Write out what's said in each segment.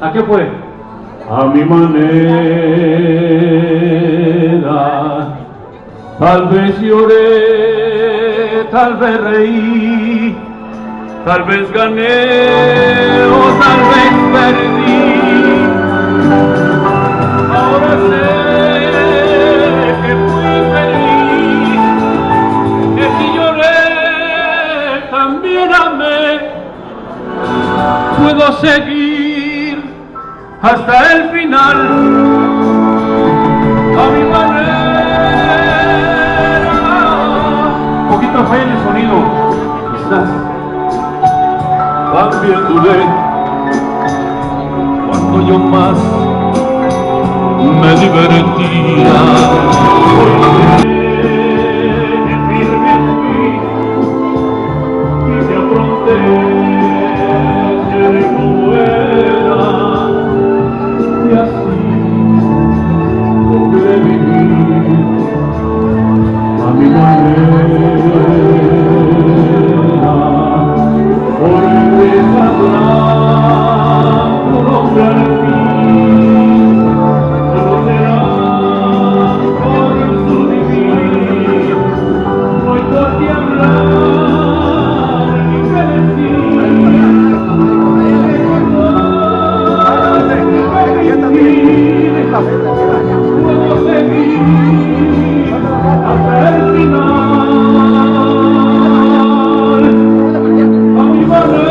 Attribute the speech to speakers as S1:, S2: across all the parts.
S1: ¿A qué fue? A mi manera. Tal vez lloré, tal vez reí, tal vez gané o tal vez perdí. Ahora sé que fui feliz, que si lloré también amé. Puedo seguir hasta el final a mi manera. Un poquito falla en el sonido, quizás. También dudé cuando yo más me divertía. Firme fui y me afronté, seré como era, y así logré vivir a mi manera. Por deshablar tu nombre al fin, solo será por su vivir. Hoy por ti hablar y que decir, puedo seguir hasta el final a mi manera.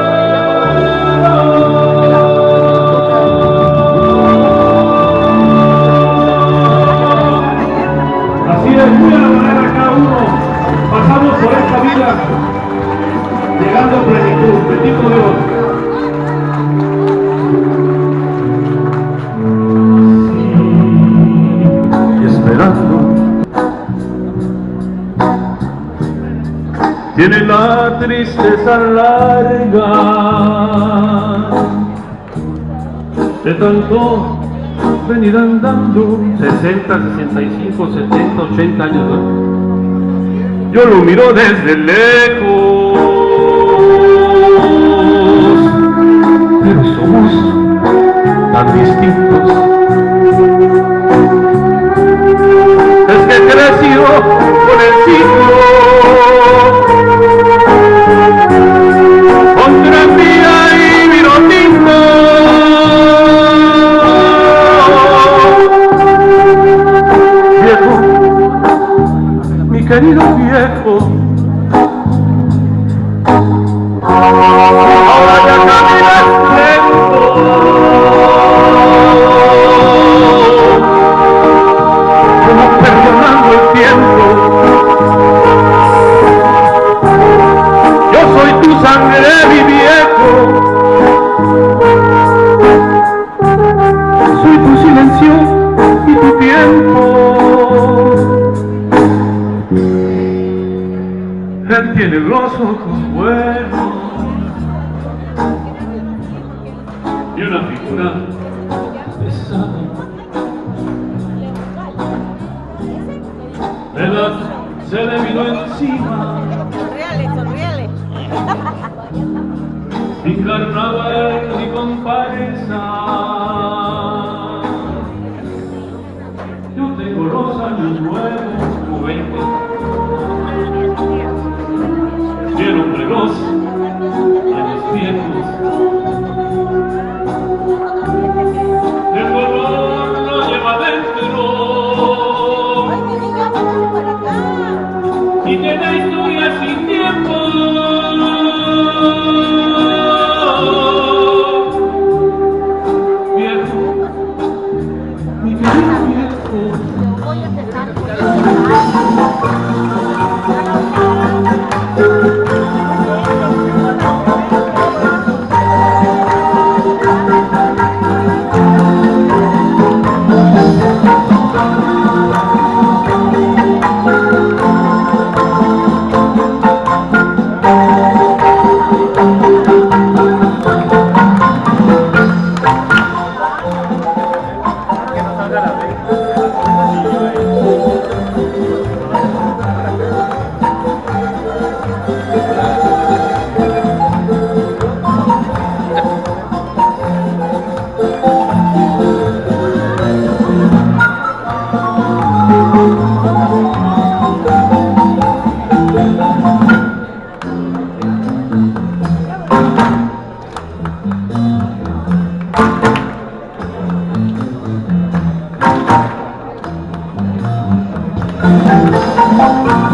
S1: Así es, muy a la manera cada uno pasamos por esta vida llegando a plenitud. Bendito Dios. Sí, y esperando tiene la tristeza larga de tanto venir andando 60, 65, 70, 80 años, ¿no? Yo lo miro desde lejos, pero somos tan distintos. Es que creció con el ciclo, con tranvía y vino tinto. Viejo, mi querido viejo, ahora ya caminas lento, como perdonando el tiempo. Yo soy tu sangre, mi viejo, soy tu silencio y tu tiempo. Él tiene los ojos buenos y una figura pesada. ¿Verdad? Se le vino encima.
S2: Sonríale.
S1: Sin carnaval ni comparsa. Yo tengo los años nuevos, como 20. Y el hombre los años viejos. El dolor lo lleva dentro y tiene historias sin tiempo. Viejo, mi querido viejo, Thank you.